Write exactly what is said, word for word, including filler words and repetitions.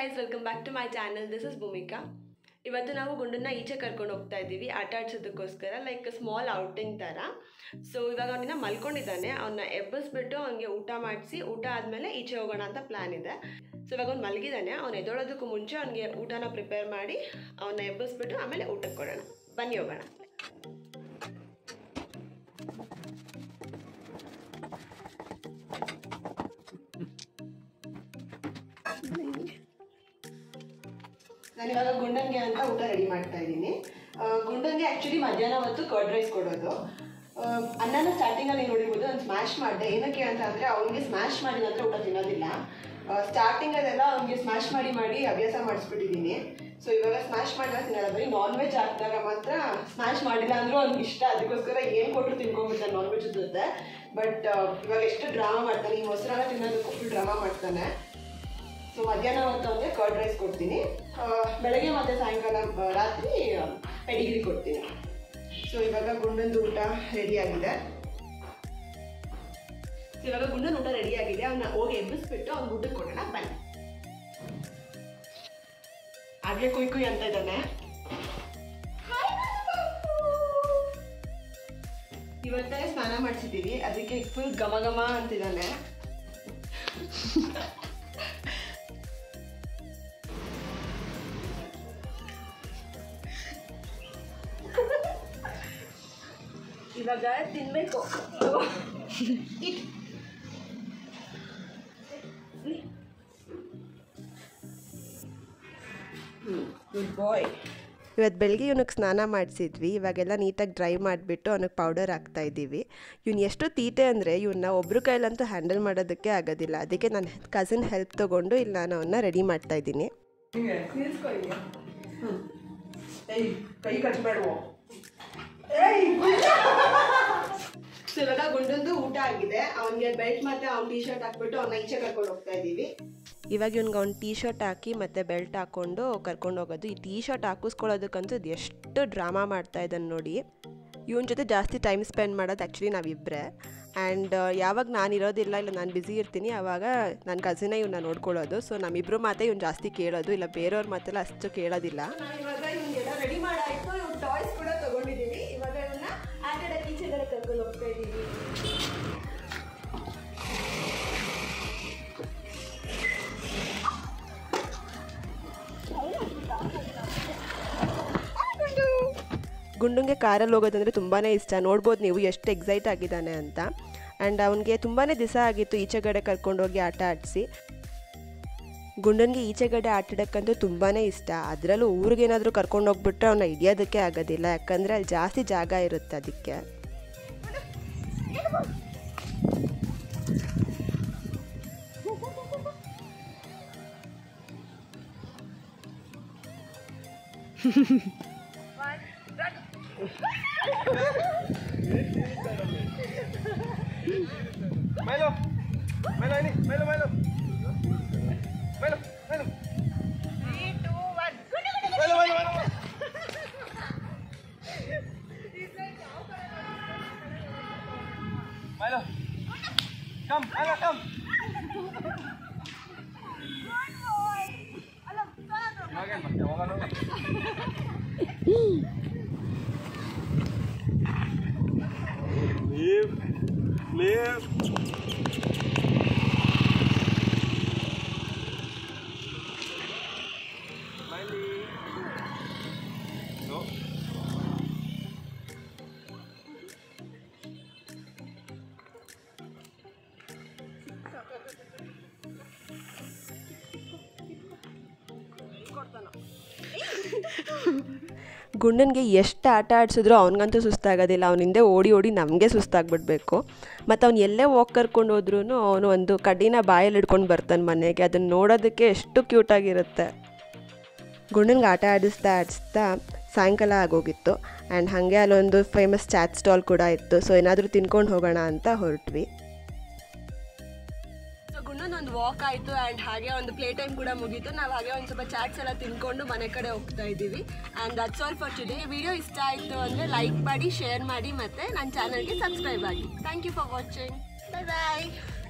guys, welcome back to my channel. This is Bhumika. ಇವತ್ತು ನಾವು ಗುಂಡನ್ನ ಈಚೆ ಕರ್ಕೊಂಡು ಹೋಗ್ತಾ ಇದ್ದೀವಿ ಆಟ ಆಡ್ಸೋದಕ್ಕೋಸ್ಕರ ಲೈಕ್ ಸ್ಮಾಲ್ ಔಟಿಂಗ್ ಥರ. ಸೊ ಇವಾಗ ಅವನಿನ್ನ ಮಲ್ಕೊಂಡಿದ್ದಾನೆ, ಅವನ್ನ ಎಬ್ಬಿಸ್ಬಿಟ್ಟು ಅವನಿಗೆ ಊಟ ಮಾಡಿಸಿ ಊಟ ಆದಮೇಲೆ ಈಚೆ ಹೋಗೋಣ ಅಂತ ಪ್ಲ್ಯಾನ್ ಇದೆ. ಸೊ ಇವಾಗ ಅವ್ನು ಮಲಗಿದ್ದಾನೆ, ಅವ್ನು ಎದ್ದೋಳೋದಕ್ಕೂ ಮುಂಚೆ ಅವನಿಗೆ ಊಟನ ಪ್ರಿಪೇರ್ ಮಾಡಿ ಅವನ್ನ ಎಬ್ಬಿಸ್ಬಿಟ್ಟು ಆಮೇಲೆ ಊಟಕ್ಕೆ ಕೊಡೋಣ. ಬನ್ನಿ ಹೋಗೋಣ. ನಾನಿವಾಗ ಗುಂಡನ್ಗೆ ಅಂತ ಊಟ ರೆಡಿ ಮಾಡ್ತಾ ಇದ್ದೀನಿ. ಗುಂಡನ್ಗೆ ಆ್ಯಕ್ಚುಲಿ ಮಧ್ಯಾಹ್ನ ಹೊತ್ತು ಕರ್ಡ್ ರೈಸ್ ಕೊಡೋದು. ಅನ್ನನ ಸ್ಟಾರ್ಟಿಂಗಲ್ಲಿ ನೋಡಿರ್ಬೋದು ನಾನು ಸ್ಮ್ಯಾಶ್ ಮಾಡಿದೆ. ಏನಕ್ಕೆ ಅಂತ ಅಂದರೆ ಅವ್ನಿಗೆ ಸ್ಮ್ಯಾಶ್ ಮಾಡಿ ನಂತರ ಊಟ ತಿನ್ನೋದಿಲ್ಲ. ಸ್ಟಾರ್ಟಿಂಗಲ್ಲೆಲ್ಲ ಅವ್ನಿಗೆ ಸ್ಮ್ಯಾಶ್ ಮಾಡಿ ಮಾಡಿ ಅಭ್ಯಾಸ ಮಾಡಿಸ್ಬಿಟ್ಟಿದ್ದೀನಿ. ಸೊ ಇವಾಗ ಸ್ಮ್ಯಾಶ್ ಮಾಡಿದಾಗ ತಿನ್ನೋಲ್ಲ, ಬರೀ ನಾನ್ ವೆಜ್ ಹಾಕಿದಾಗ ಮಾತ್ರ ಸ್ಮ್ಯಾಶ್ ಮಾಡಿಲ್ಲ ಅಂದರೂ ಅವ್ನಿಗೆ ಇಷ್ಟ. ಅದಕ್ಕೋಸ್ಕರ ಏನು ಕೊಟ್ಟರು ತಿನ್ಕೊಂಡ್ಬಿಡ್ತಾನೆ ನಾನ್ ವೆಜ್ ಜೊತೆ. ಬಟ್ ಇವಾಗ ಎಷ್ಟು ಡ್ರಾಮಾ ಮಾಡ್ತಾನೆ, ಈ ಮೊಸರನ್ನ ತಿನ್ನೋದಕ್ಕೂ ಫುಲ್ ಡ್ರಾಮಾ ಮಾಡ್ತಾನೆ. ಸೊ ಮಧ್ಯಾಹ್ನ ಹೊತ್ತು ಅವನಿಗೆ ಕರ್ಡ್ ರೈಸ್ ಕೊಡ್ತೀನಿ, ಬೆಳಗ್ಗೆ ಮತ್ತು ಸಾಯಂಕಾಲ ರಾತ್ರಿ ಪೆಡಿಗ್ರಿ ಕೊಡ್ತೀನಿ. ಸೊ ಇವಾಗ ಗುಂಡಂದು ಊಟ ರೆಡಿಯಾಗಿದೆ. ಇವಾಗ ಗುಂಡನ ಊಟ ರೆಡಿಯಾಗಿದೆ, ಅವನ್ನ ಹೋಗಿ ಎಬ್ಬಿಸ್ಬಿಟ್ಟು ಅವ್ನ ಊಟಕ್ಕೆ ಕೊಡೋಣ ಬನ್ನಿ. ಹಾಗೆ ಕುಯ್ ಕುಯ್ ಅಂತ ಇದ್ದಾನೆ. ಇವತ್ತೇ ಸ್ನಾನ ಮಾಡಿಸಿದ್ದೀವಿ, ಅದಕ್ಕೆ ಫುಲ್ ಘಮ ಘಮ ಅಂತಿದ್ದಾನೆ. ಇವಾಗ ತಿನ್ಬೇಕು. Good boy. ಇವತ್ತು ಬೆಳಗ್ಗೆ ಇವನಿಗೆ ಸ್ನಾನ ಮಾಡಿಸಿದ್ವಿ. ಇವಾಗೆಲ್ಲ ನೀಟಾಗಿ ಡ್ರೈ ಮಾಡಿಬಿಟ್ಟು ಅವನಿಗೆ ಪೌಡರ್ ಹಾಕ್ತಾ ಇದ್ದೀವಿ. ಇವ್ನು ಎಷ್ಟು ತೀಟೆ ಅಂದರೆ ಇವನ್ನ ಒಬ್ಬರು ಕೈಲಂತೂ ಹ್ಯಾಂಡಲ್ ಮಾಡೋದಕ್ಕೆ ಆಗೋದಿಲ್ಲ. ಅದಕ್ಕೆ ನನ್ನ ಕಸಿನ್ ಹೆಲ್ಪ್ ತೊಗೊಂಡು ಇಲ್ಲಿ ನಾನು ಅವನ್ನ ರೆಡಿ ಮಾಡ್ತಾ ಇದ್ದೀನಿ. ಕೈ ಕಟ್ ಮಾಡುವ. ಸೊ ಇವಾಗ ಗುಂಡಂದು ಊಟ ಆಗಿದೆ, ಅವನಿಗೆ ಬೆಲ್ಟ್ ಮತ್ತೆ ಅವ್ನ ಟೀ ಶರ್ಟ್ ಹಾಕ್ಬಿಟ್ಟು ಅವನ್ನ ಈಚೆ ಕರ್ಕೊಂಡು ಹೋಗ್ತಾ ಇದ್ದೀವಿ. ಇವಾಗ ಇವ್ನಿಗೆ ಅವ್ನು ಟೀ ಶರ್ಟ್ ಹಾಕಿ ಮತ್ತು ಬೆಲ್ಟ್ ಹಾಕ್ಕೊಂಡು ಕರ್ಕೊಂಡು ಹೋಗೋದು. ಈ ಟೀ ಶರ್ಟ್ ಹಾಕಿಸ್ಕೊಳ್ಳೋದಕ್ಕಂತೂ ಇದು ಎಷ್ಟು ಡ್ರಾಮಾ ಮಾಡ್ತಾ ಇದ್ದಾನೆ ನೋಡಿ. ಇವನ ಜೊತೆ ಜಾಸ್ತಿ ಟೈಮ್ ಸ್ಪೆಂಡ್ ಮಾಡೋದು ಆ್ಯಕ್ಚುಲಿ ನಾವಿಬ್ಬರೇ. ಆ್ಯಂಡ್ ಯಾವಾಗ ನಾನು ಇರೋದಿಲ್ಲ, ಇಲ್ಲ ನಾನು ಬ್ಯುಸಿ ಇರ್ತೀನಿ, ಆವಾಗ ನನ್ನ ಕಸಿನೇ ಇವನ್ನ ನೋಡ್ಕೊಳ್ಳೋದು. ಸೊ ನಮ್ಮಿಬ್ಬರು ಮಾತೇ ಇವ್ನು ಜಾಸ್ತಿ ಕೇಳೋದು, ಇಲ್ಲ ಬೇರೆಯವ್ರ ಮಾತೆಲ್ಲ ಅಷ್ಟು ಕೇಳೋದಿಲ್ಲ. ಇವಾಗ ಇವನ್ಗೆಲ್ಲ ರೆಡಿ ಮಾಡಾಯಿತು, ಇವ್ನು ಟಾಯ್ಸ್ ಕೂಡ ತೊಗೊಂಡಿದ್ದೀವಿ. ಇವಾಗ ಇವನ್ನ ಆಟದ ಈಚೆ ಕಡೆ ಕರ್ಕೊಂಡು ಹೋಗ್ತಾ ಇದ್ದೀವಿ. ಗುಂಡುಂಗೆ ಕಾರಲ್ಲಿ ಹೋಗೋದಂದರೆ ತುಂಬಾ ಇಷ್ಟ. ನೋಡ್ಬೋದು ನೀವು ಎಷ್ಟು ಎಕ್ಸೈಟ್ ಆಗಿದ್ದಾನೆ ಅಂತ. ಆ್ಯಂಡ್ ಅವನಿಗೆ ತುಂಬಾ ದಿವಸ ಆಗಿತ್ತು ಈಚೆಗಡೆ ಕರ್ಕೊಂಡೋಗಿ ಆಟ ಆಡಿಸಿ. ಗುಂಡನಿಗೆ ಈಚೆಗಡೆ ಆಟಾಡೋಕ್ಕಂತೂ ತುಂಬಾ ಇಷ್ಟ. ಅದರಲ್ಲೂ ಊರಿಗೇನಾದರೂ ಕರ್ಕೊಂಡು ಹೋಗ್ಬಿಟ್ರೆ ಅವನ್ನ ಹಿಡಿಯೋದಕ್ಕೆ ಆಗೋದಿಲ್ಲ, ಯಾಕಂದರೆ ಅಲ್ಲಿ ಜಾಸ್ತಿ ಜಾಗ ಇರುತ್ತೆ. ಅದಕ್ಕೆ Milo, Milo ini, Milo, Milo, Milo, Milo. Three, two, one. Milo, Milo, Milo. Milo, come, Milo, come. Makan, mas, jangan makan. Live, live. Miley. No. ಗುಂಡನಿಗೆ ಎಷ್ಟು ಆಟ ಆಡಿಸಿದ್ರು ಅವ್ನಿಗಂತೂ ಸುಸ್ತಾಗೋದಿಲ್ಲ. ಅವನ ಹಿಂದೆ ಓಡಿ ಓಡಿ ನಮಗೆ ಸುಸ್ತಾಗ್ಬಿಡ್ಬೇಕು. ಮತ್ತು ಅವ್ನು ಎಲ್ಲೇ ವಾಕ್ ಕರ್ಕೊಂಡು ಹೋದ್ರೂ ಅವನು ಒಂದು ಕಡ್ಡಿನ ಬಾಯಲ್ಲಿ ಹಿಡ್ಕೊಂಡು ಬರ್ತಾನೆ ಮನೆಗೆ. ಅದನ್ನು ನೋಡೋದಕ್ಕೆ ಎಷ್ಟು ಕ್ಯೂಟಾಗಿರುತ್ತೆ. ಗುಂಡನಿಗೆ ಆಟ ಆಡಿಸ್ತಾ ಆಡಿಸ್ತಾ ಸಾಯಂಕಾಲ ಆಗೋಗಿತ್ತು. ಆ್ಯಂಡ್ ಹಾಗೆ ಅಲ್ಲೊಂದು ಫೇಮಸ್ ಚಾಟ್ ಸ್ಟಾಲ್ ಕೂಡ ಇತ್ತು. ಸೊ ಏನಾದರೂ ತಿನ್ಕೊಂಡು ಹೋಗೋಣ ಅಂತ ಹೊರಟ್ವಿ. ಒಂದು ವಾಕ್ ಆಯಿತು ಆ್ಯಂಡ್ ಹಾಗೆ ಒಂದು ಪ್ಲೇ ಟೈಮ್ ಕೂಡ ಮುಗೀತು. ನಾವು ಹಾಗೆ ಒಂದು ಸ್ವಲ್ಪ ಚಾಟ್ಸ್ ಎಲ್ಲ ತಿನ್ಕೊಂಡು ಮನೆ ಕಡೆ ಹೋಗ್ತಾ ಇದ್ದೀವಿ. And that's all for today. Video ಇಷ್ಟ ಆಯಿತು ಅಂದರೆ ಲೈಕ್ ಮಾಡಿ, ಶೇರ್ ಮಾಡಿ ಮತ್ತು ನನ್ನ ಚಾನಲ್ಗೆ ಸಬ್ಸ್ಕ್ರೈಬ್ ಆಗಿ. Thank you for watching. Bye bye.